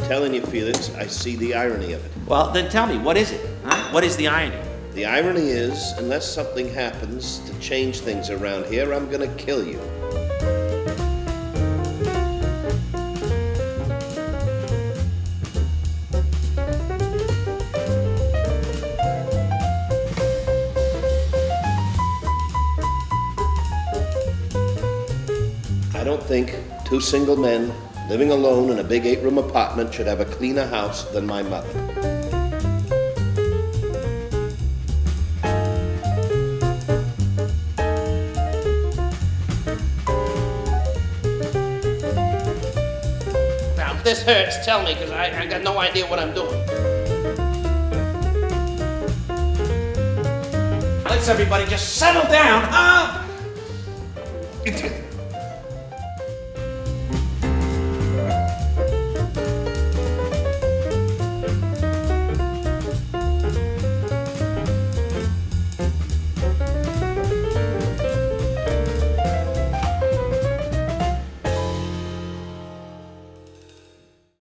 telling you, Felix, I see the irony of it. Well, then tell me, what is it? Huh? What is the irony? The irony is, unless something happens to change things around here, I'm gonna kill you. I don't think two single men living alone in a big 8-room apartment should have a cleaner house than my mother. Now, if this hurts, tell me, because I got no idea what I'm doing. Let's everybody just settle down, huh?